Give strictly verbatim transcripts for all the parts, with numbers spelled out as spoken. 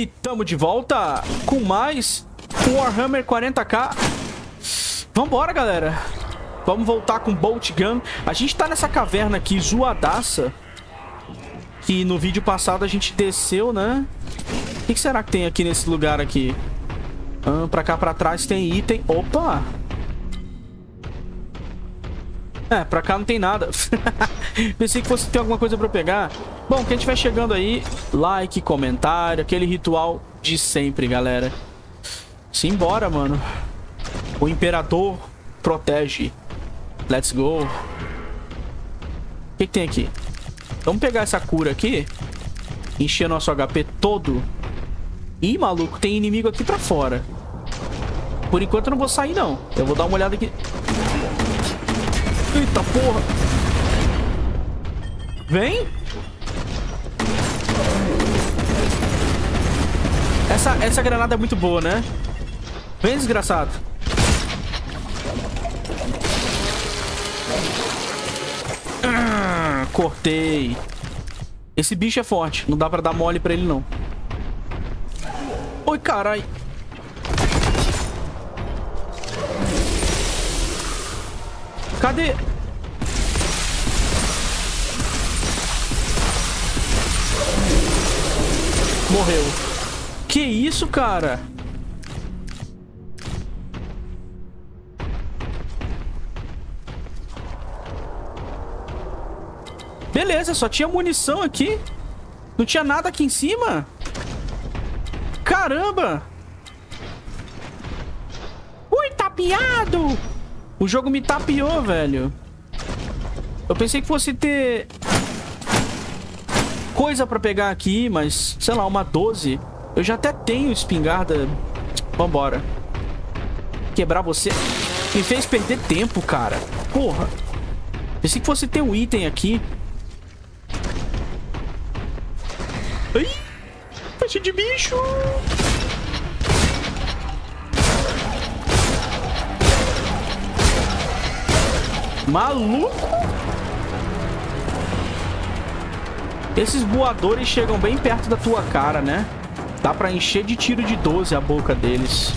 E tamo de volta com mais Warhammer quarenta K. Vambora, galera. Vamos voltar com Bolt Gun. A gente tá nessa caverna aqui, zoadaça, que no vídeo passado a gente desceu, né? O que, que será que tem aqui nesse lugar aqui? Ah, pra cá, pra trás tem item. Opa! É, pra cá não tem nada. Pensei que fosse ter alguma coisa pra eu pegar. Bom, quem estiver chegando aí, like, comentário, aquele ritual de sempre, galera. Simbora, mano. O Imperador protege. Let's go. O que, que tem aqui? Vamos pegar essa cura aqui. Encher nosso H P todo. Ih, maluco, tem inimigo aqui pra fora. Por enquanto eu não vou sair, não. Eu vou dar uma olhada aqui. Eita porra. Vem. Essa, essa granada é muito boa, né? Vem, desgraçado. Ah, cortei. Esse bicho é forte. Não dá pra dar mole pra ele, não. Oi, carai. Cadê? Morreu. Que isso, cara? Beleza, só tinha munição aqui. Não tinha nada aqui em cima. Caramba! Ui, tapeado! O jogo me tapeou, velho. Eu pensei que fosse ter coisa pra pegar aqui, mas, sei lá, uma doze. Eu já até tenho espingarda. Vambora. Quebrar você. Me fez perder tempo, cara. Porra. Pensei que fosse ter um item aqui. Ai! Tá cheio de bicho! Maluco! Esses voadores chegam bem perto da tua cara, né? Dá pra encher de tiro de doze a boca deles.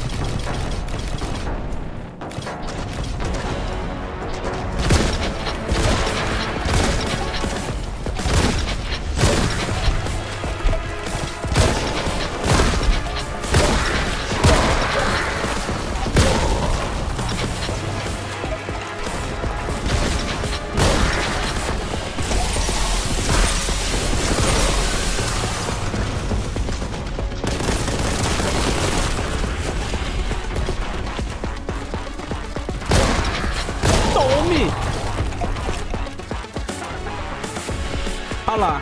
Olha lá.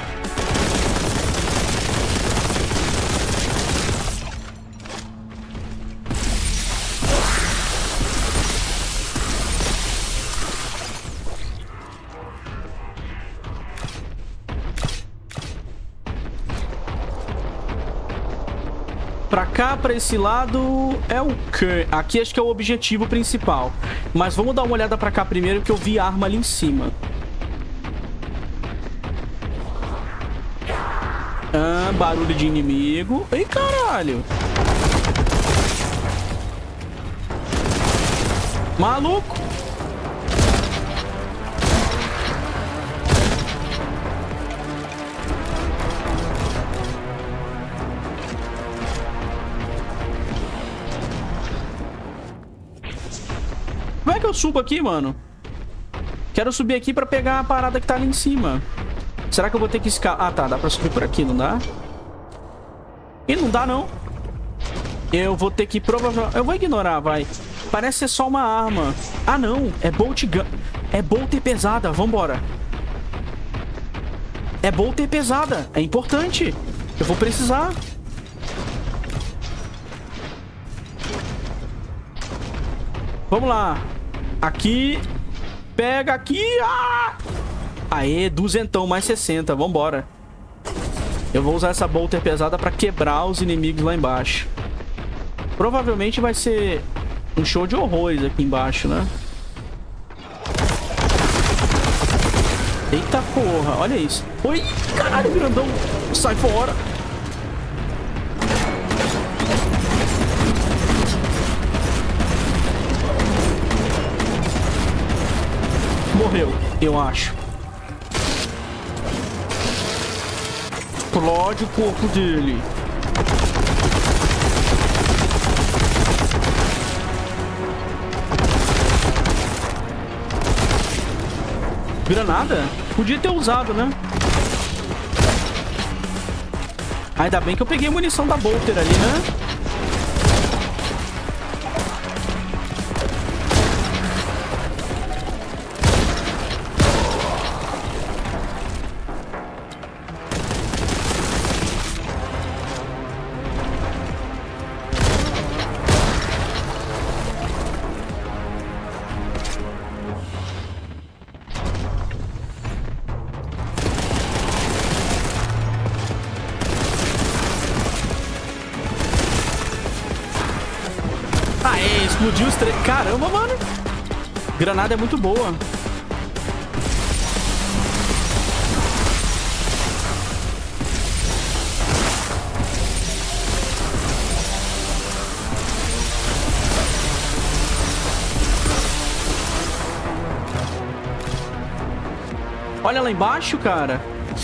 Pra cá, pra esse lado, é o que? Aqui acho que é o objetivo principal. Mas vamos dar uma olhada pra cá primeiro, que eu vi a arma ali em cima. Ah, barulho de inimigo. Ei, caralho. Maluco. Como é que eu subo aqui, mano? Quero subir aqui pra pegar a parada que tá ali em cima. Será que eu vou ter que escalar? Ah, tá. Dá pra subir por aqui, não dá? E não dá, não. Eu vou ter que provavelmente... Eu vou ignorar, vai. Parece ser só uma arma. Ah, não. É Bolt Gun. É Bolter pesada. Vambora. É Bolter pesada. É importante. Eu vou precisar. Vamos lá. Aqui. Pega aqui. Ah! Aê, duzentão mais sessenta. Vambora. Eu vou usar essa bolter pesada pra quebrar os inimigos lá embaixo. Provavelmente vai ser um show de horrores aqui embaixo, né? Eita porra, olha isso. Oi, caralho, grandão. Sai fora. Eu acho. Explode o corpo dele. Granada? Podia ter usado, né? Ainda bem que eu peguei a munição da Bolter ali, né? Aê, explodiu os três. Caramba, mano. Granada é muito boa. Olha lá embaixo, cara.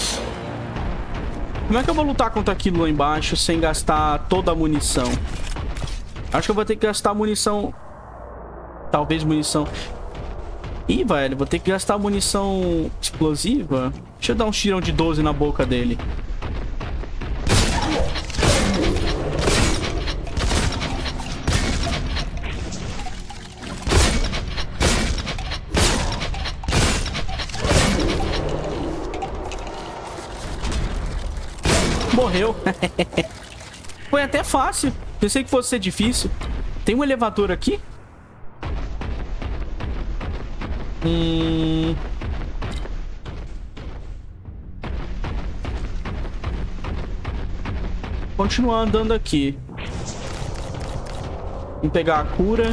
Como é que eu vou lutar contra aquilo lá embaixo sem gastar toda a munição? Acho que eu vou ter que gastar munição... Talvez munição... Ih, velho, vou ter que gastar munição explosiva. Deixa eu dar um tirão de doze na boca dele. Morreu. Foi até fácil. Pensei que fosse ser difícil. Tem um elevador aqui? Hum... Continuar andando aqui. Vamos pegar a cura.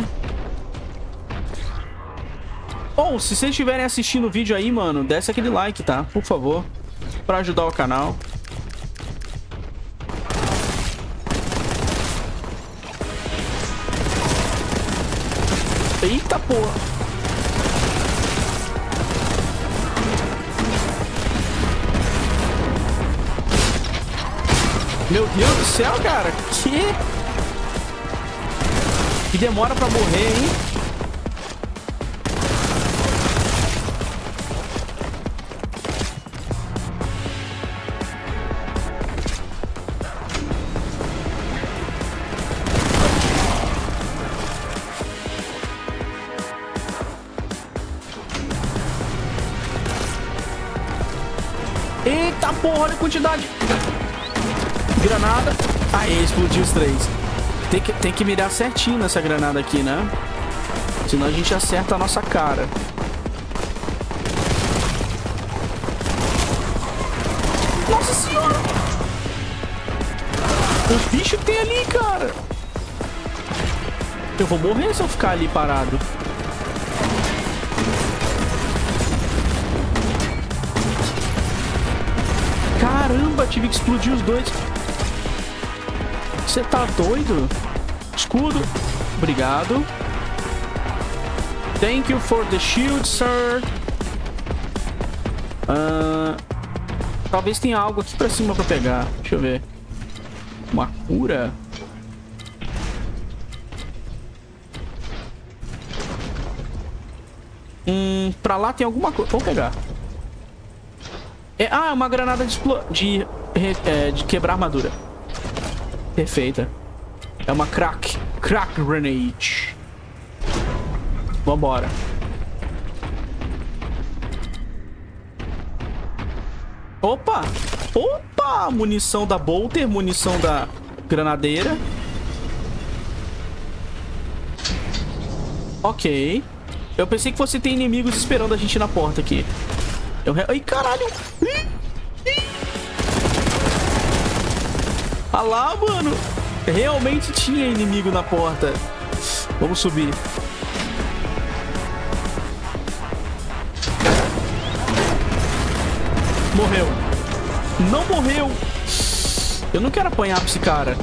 Ou, oh, se vocês estiverem assistindo o vídeo aí, mano, desce aquele like, tá? Por favor. Pra ajudar o canal. Eita, porra. Meu Deus do céu, cara. Que... Que demora pra morrer, hein? Eita porra, olha a quantidade. Granada. Aí, explodiu os três. Tem que, tem que mirar certinho nessa granada aqui, né? Senão a gente acerta a nossa cara. Nossa senhora! Os bichos que tem ali, cara. Eu vou morrer se eu ficar ali parado. Caramba, tive que explodir os dois. Você tá doido? Escudo. Obrigado. Thank you for the shield, sir. Uh, talvez tenha algo aqui pra cima pra pegar. Deixa eu ver. Uma cura? Hum, pra lá tem alguma coisa. Vou pegar. É, ah, uma granada de, de, é, de quebrar armadura. Perfeita. É uma crack. Crack grenade. Vambora. Opa! Opa! Munição da Bolter, munição da granadeira. Ok. Eu pensei que você tem inimigos esperando a gente na porta aqui. Eu... Ai, caralho! Ah lá, mano! Realmente tinha inimigo na porta. Vamos subir. Morreu. Não morreu. Eu não quero apanhar pra esse cara.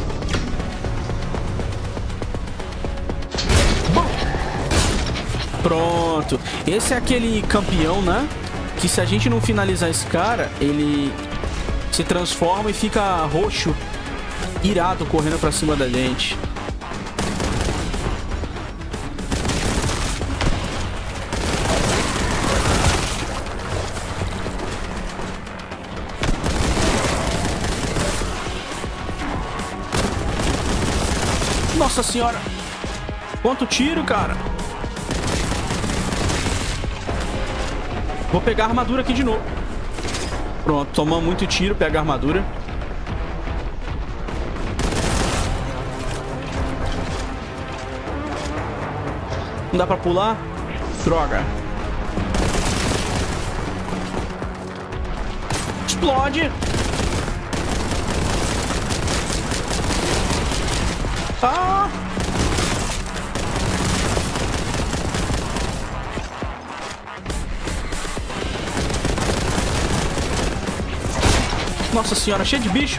Bom. Pronto. Esse é aquele campeão, né? que se a gente não finalizar esse cara, ele se transforma e fica roxo, irado, correndo pra cima da gente. Nossa senhora! Quanto tiro, cara! Vou pegar a armadura aqui de novo. Pronto, tomamos muito tiro, pega a armadura. Não dá pra pular? Droga. Explode! Ah! Nossa senhora, cheio de bicho.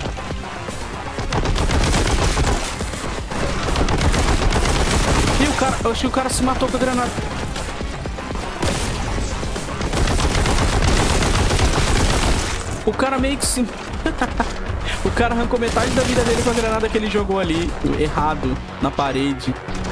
E o cara, eu acho que o cara se matou com a granada. O cara meio que se... O cara arrancou metade da vida dele com a granada que ele jogou ali, errado, na parede.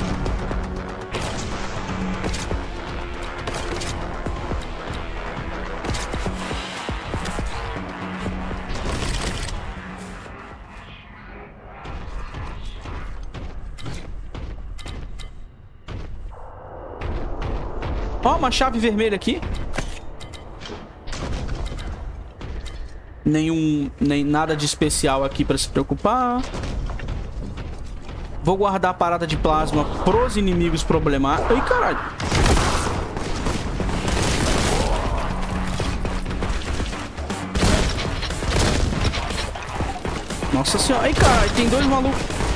Ó, uma chave vermelha aqui. Nenhum, nem nada de especial aqui pra se preocupar. Vou guardar a parada de plasma pros inimigos problemáticos. Ai, caralho. Nossa senhora. Ai, caralho, tem dois malucos.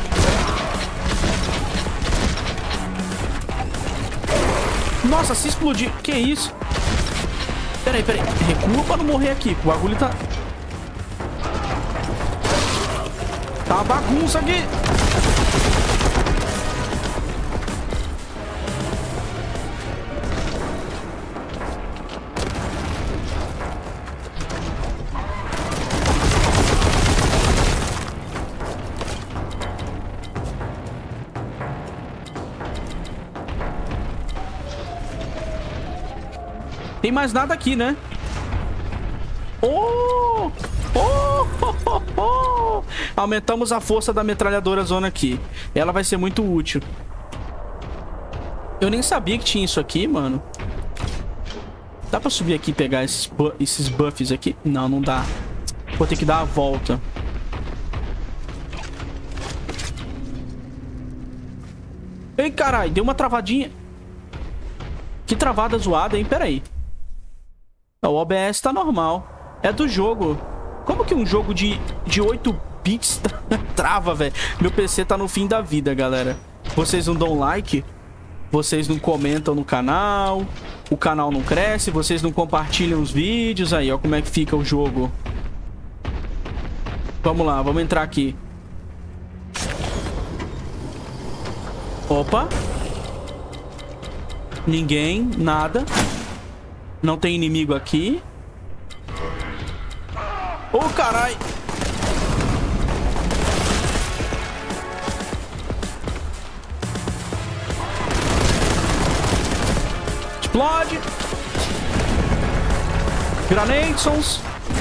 Nossa, se explodir. Que isso? Peraí, peraí. Recua pra não morrer aqui. O bagulho tá... Tá uma bagunça aqui. Tem mais nada aqui, né? Oh! Oh! Oh! Oh! Oh! Aumentamos a força da metralhadora zona aqui. Ela vai ser muito útil. Eu nem sabia que tinha isso aqui, mano. Dá pra subir aqui e pegar esses, bu esses buffs aqui? Não, não dá. Vou ter que dar a volta. Ei, caralho. Deu uma travadinha. Que travada zoada, hein? Pera aí. O O B S tá normal. É do jogo. Como que um jogo de, de oito bits trava, velho? Meu P C tá no fim da vida, galera. Vocês não dão like? Vocês não comentam no canal? O canal não cresce? Vocês não compartilham os vídeos? Aí, ó como é que fica o jogo. Vamos lá, vamos entrar aqui. Opa. Ninguém, nada. Não tem inimigo aqui. Ô, oh, carai. Explode. Granadesons.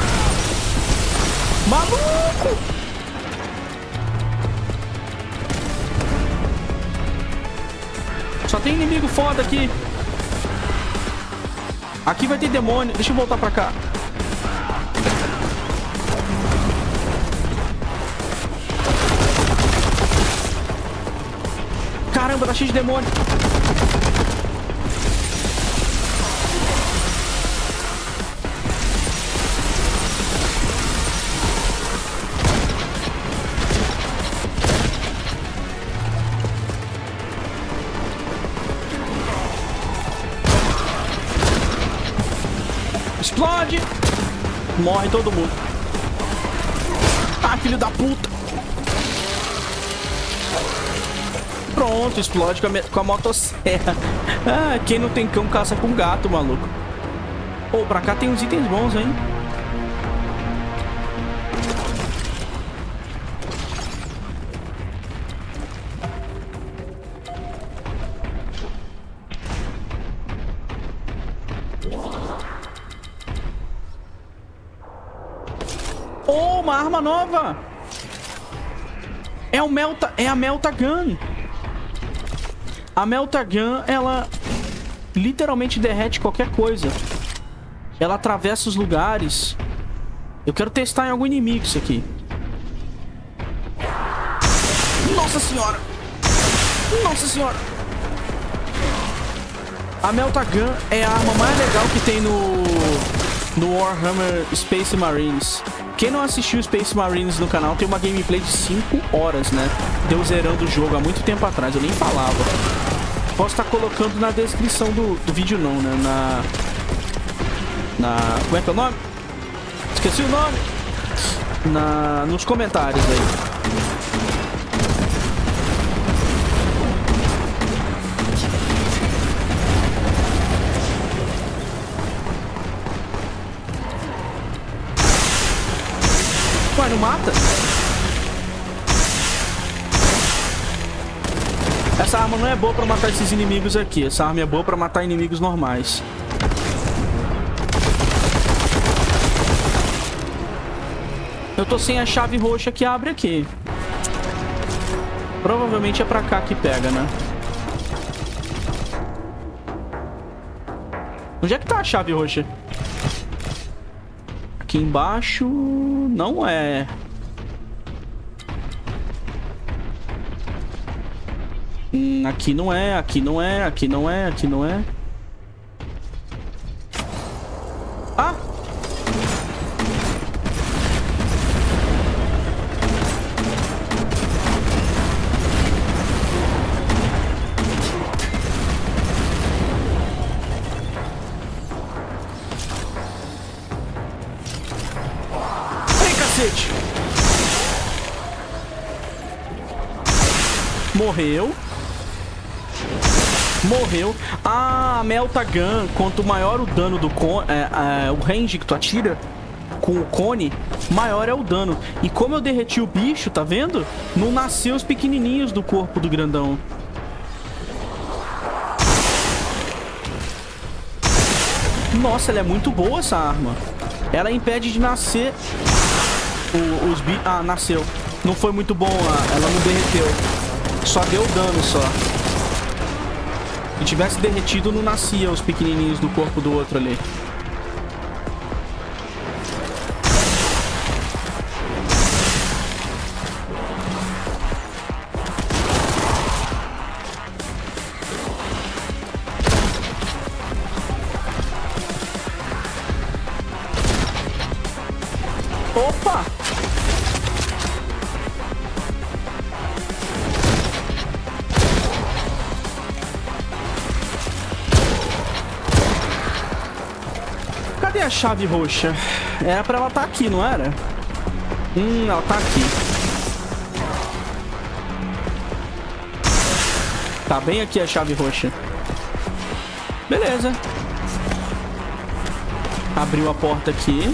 Maluco. Só tem inimigo foda aqui. Aqui vai ter demônio. Deixa eu voltar pra cá. Caramba, tá cheio de demônio. Explode! Morre todo mundo. Ah, filho da puta! Pronto, explode com a, com a motosserra. Ah, quem não tem cão caça com gato, maluco. Pô, pra cá tem uns itens bons, hein? Oh, uma arma nova! É o Melta... É a Melta Gun. A Melta Gun, ela literalmente derrete qualquer coisa. Ela atravessa os lugares. Eu quero testar em algum inimigo isso aqui. Nossa senhora! Nossa senhora! A Melta Gun é a arma mais legal que tem no... no Warhammer Space Marines. Quem não assistiu Space Marines no canal, tem uma gameplay de cinco horas, né? Deu zerando o jogo há muito tempo atrás, eu nem falava. Posso estar colocando na descrição do, do vídeo não, né? Na... Na... Como é que é o nome? Esqueci o nome. Na... Nos comentários aí. Ué, não mata? Essa arma não é boa pra matar esses inimigos aqui. Essa arma é boa pra matar inimigos normais. Eu tô sem a chave roxa que abre aqui. Provavelmente é pra cá que pega, né? Onde é que tá a chave roxa? Aqui embaixo... Não é... Hum, aqui não é, aqui não é, aqui não é, aqui não é. Ah! Morreu. Morreu. Ah, a Melta Gun, quanto maior o dano do cone, é, é, o range que tu atira com o cone, maior é o dano. E como eu derreti o bicho, tá vendo? Não nasceu os pequenininhos do corpo do grandão. Nossa, ela é muito boa essa arma. Ela impede de nascer o, os bichos. Ah, nasceu. Não foi muito bom, ela não derreteu. Só deu dano, só. Se tivesse derretido, não nascia os pequenininhos do corpo do outro ali. Opa! Cadê a chave roxa? Era pra ela estar aqui, não era? Hum, ela tá aqui. Tá bem aqui a chave roxa. Beleza. Abriu a porta aqui.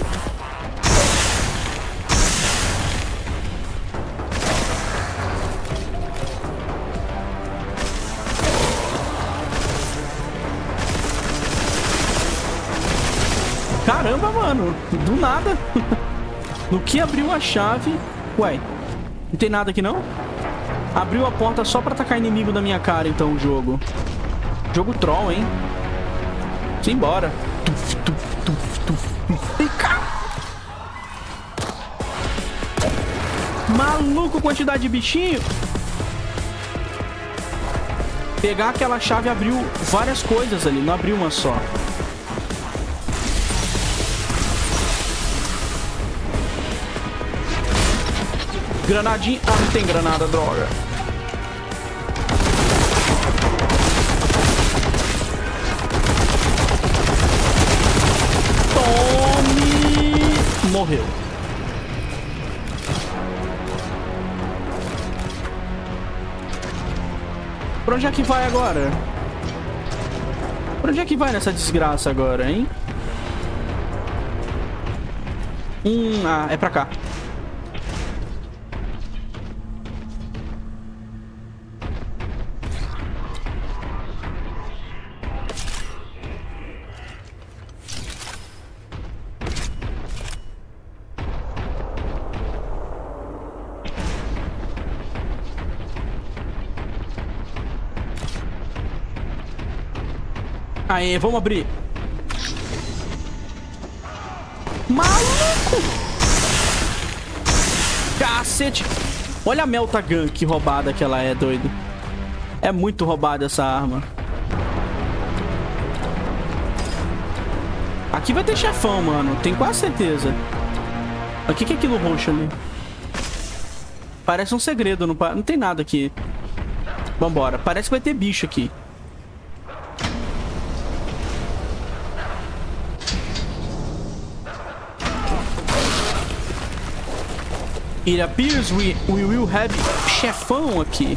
Caramba, mano. Do nada. No que abriu a chave... Ué, não tem nada aqui, não? Abriu a porta só pra atacar inimigo da minha cara, então, o jogo. Jogo troll, hein? Simbora. Tuf, tuf, tuf, tuf, tuf. Vem cá. Maluco, quantidade de bichinho. Pegar aquela chave abriu várias coisas ali, não abriu uma só. Granadinha. Ah, não tem granada, droga. Tome! Morreu. Pra onde é que vai agora? Pra onde é que vai nessa desgraça agora, hein? Hum, ah, é pra cá. Aê, vamos abrir. Maluco! Cacete! Olha a Melta Gun, que roubada que ela é, doido. É muito roubada essa arma. Aqui vai ter chefão, mano. Tenho quase certeza. O que que é aquilo roxo ali? Parece um segredo, não, não tem nada aqui. Vambora. Parece que vai ter bicho aqui. It appears we, we will have chefão aqui.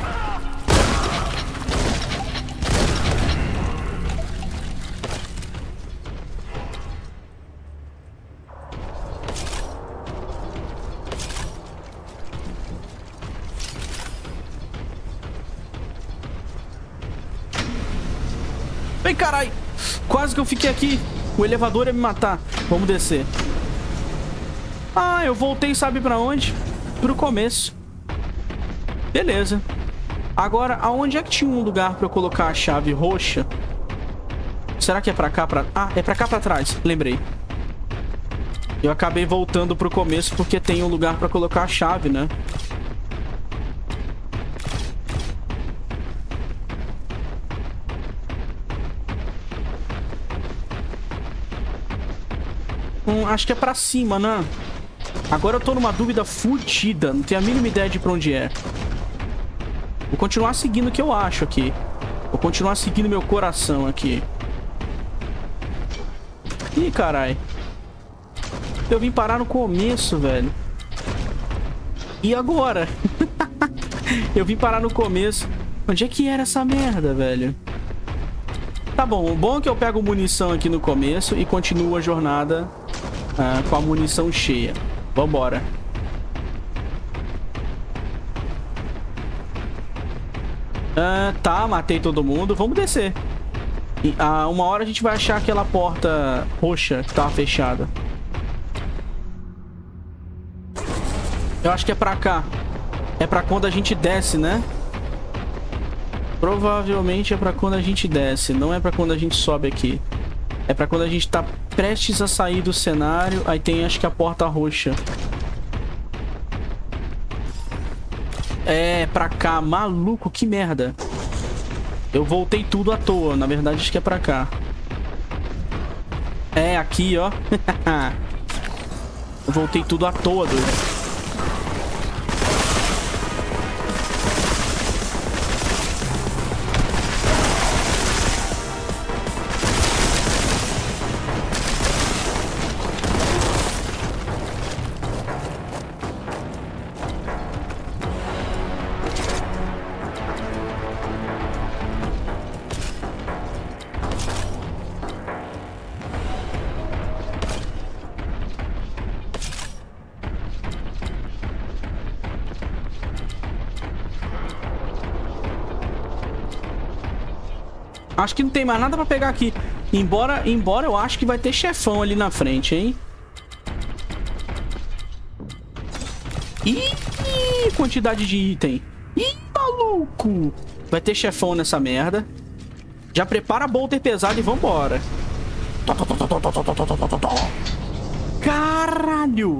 Vem, carai! Quase que eu fiquei aqui. O elevador ia me matar. Vamos descer. Ah, eu voltei, sabe pra onde? Pro começo. Beleza. Agora, aonde é que tinha um lugar pra eu colocar a chave roxa? Será que é pra cá? Pra... Ah, é pra cá pra trás. Lembrei. Eu acabei voltando pro começo porque tem um lugar pra colocar a chave, né? Hum, acho que é pra cima, né? Agora eu tô numa dúvida fodida. Não tenho a mínima ideia de pra onde é. Vou continuar seguindo o que eu acho aqui. Vou continuar seguindo meu coração aqui. Ih, carai. Eu vim parar no começo, velho. E agora? Eu vim parar no começo. Onde é que era essa merda, velho? Tá bom. O bom é que eu pego munição aqui no começo e continuo a jornada ah, com a munição cheia. Vambora. Ah, tá, matei todo mundo. Vamos descer. E, ah, uma hora a gente vai achar aquela porta roxa que tava fechada. Eu acho que é pra cá. É pra quando a gente desce, né? Provavelmente é pra quando a gente desce. Não é pra quando a gente sobe aqui. É pra quando a gente tá prestes a sair do cenário. Aí tem, acho que a porta roxa. É, pra cá. Maluco, que merda. Eu voltei tudo à toa. Na verdade, acho que é pra cá. É, aqui, ó. Eu voltei tudo à toa, doido. Acho que não tem mais nada pra pegar aqui. Embora, embora eu acho que vai ter chefão ali na frente, hein? Ih, quantidade de item. Ih, maluco. Vai ter chefão nessa merda. Já prepara a bolter pesada e vambora. Caralho.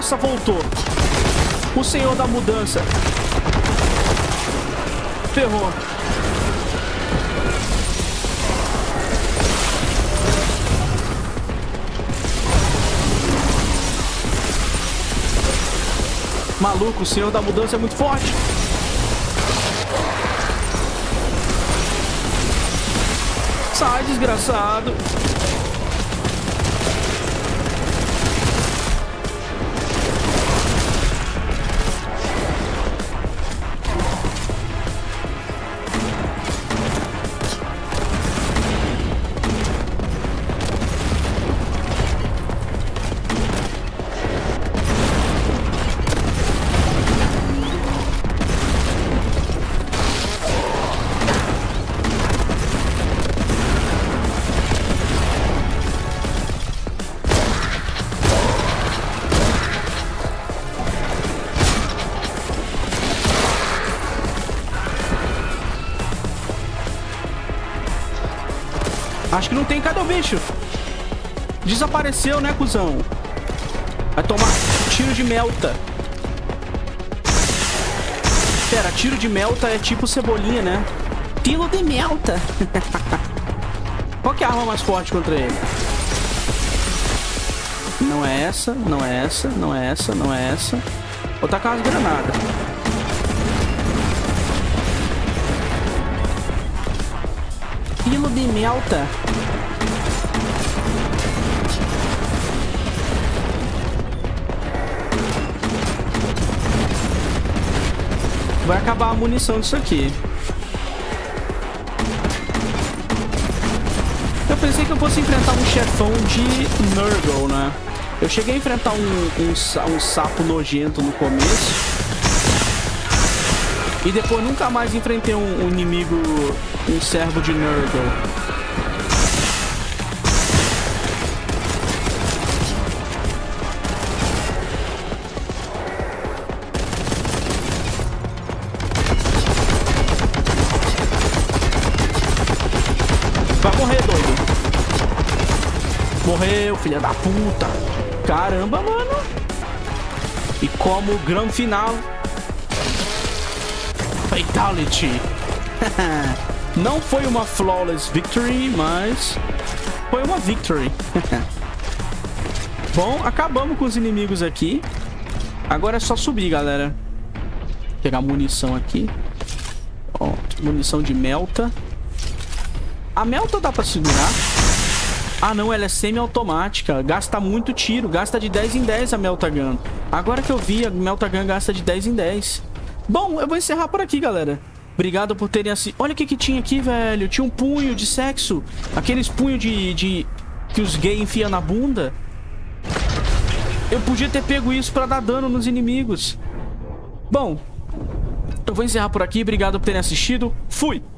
Nossa, voltou. O senhor da mudança. Ferrou. Maluco, o senhor da mudança é muito forte. Sai, desgraçado. Acho que não tem. Cadê o bicho? Desapareceu, né, cuzão? Vai tomar tiro de melta. Pera, tiro de melta é tipo cebolinha, né? Tiro de melta. Qual que é a arma mais forte contra ele? Não é essa, não é essa, não é essa, não é essa. Vou tacar umas granadas. Tiro de melta. Vai acabar a munição disso aqui. Eu pensei que eu fosse enfrentar um chefão de Nurgle, né? Eu cheguei a enfrentar um, um, um sapo nojento no começo. E depois nunca mais enfrentei um, um inimigo, um servo de Nurgle. Vai morrer, doido. Morreu, filha da puta. Caramba, mano. E como grande final... Fatality. Não foi uma flawless victory, mas foi uma victory. Bom, acabamos com os inimigos aqui. Agora é só subir, galera. Pegar munição aqui. Ó, munição de melta. A melta dá pra segurar? Ah, não, ela é semi-automática. Gasta muito tiro. Gasta de dez em dez a melta gun. Agora que eu vi, a melta gun gasta de dez em dez. Bom, eu vou encerrar por aqui, galera. Obrigado por terem assistido. Olha o que que tinha aqui, velho. Tinha um punho de sexo. Aqueles punhos de, de... que os gays enfiam na bunda. Eu podia ter pego isso pra dar dano nos inimigos. Bom, eu vou encerrar por aqui. Obrigado por terem assistido. Fui!